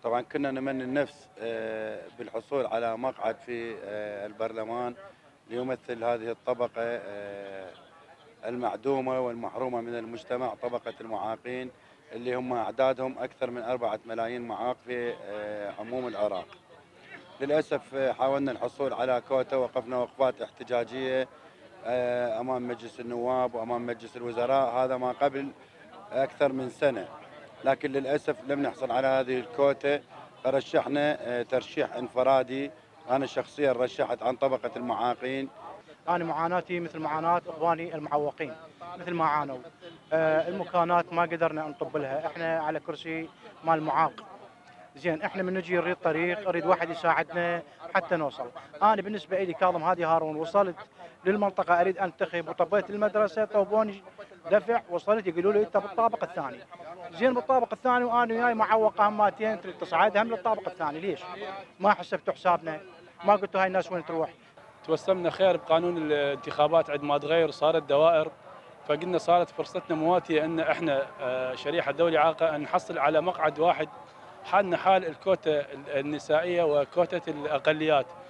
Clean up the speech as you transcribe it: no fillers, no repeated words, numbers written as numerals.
طبعا كنا نمني النفس بالحصول على مقعد في البرلمان ليمثل هذه الطبقة المعدومة والمحرومة من المجتمع، طبقة المعاقين اللي هم أعدادهم أكثر من 4 ملايين معاق في عموم العراق. للأسف حاولنا الحصول على كوتا، وقفنا وقفات احتجاجية أمام مجلس النواب وأمام مجلس الوزراء، هذا ما قبل أكثر من سنة، لكن للأسف لم نحصل على هذه الكوتا. فرشحنا ترشيح انفرادي، أنا شخصيا رشحت عن طبقة المعاقين. أنا معاناتي مثل معاناة إخواني المعوقين، مثل ما عانوا. المكانات ما قدرنا نطب لها، إحنا على كرسي مال معاق. زين، إحنا من نجي نريد طريق، أريد واحد يساعدنا حتى نوصل. أنا بالنسبة لي كاظم هادي هارون وصلت للمنطقة أريد أنتخب وطبيت المدرسة، طوبوني دفع، وصلت يقولوا لي أنت بالطابق الثاني. زين، بالطابق الثاني وأنا وياي معوقة هماتين، تريد تصعد هم للطابق الثاني، ليش؟ ما حسبتوا حسابنا؟ ما قلتوا هاي الناس وين تروح؟ توسمنا خير بقانون الانتخابات عند ما تغير صارت دوائر، فقلنا صارت فرصتنا مواتية ان احنا شريحة ذوي اعاقة ان نحصل على مقعد واحد، حالنا حال الكوتا النسائية وكوتا الاقليات.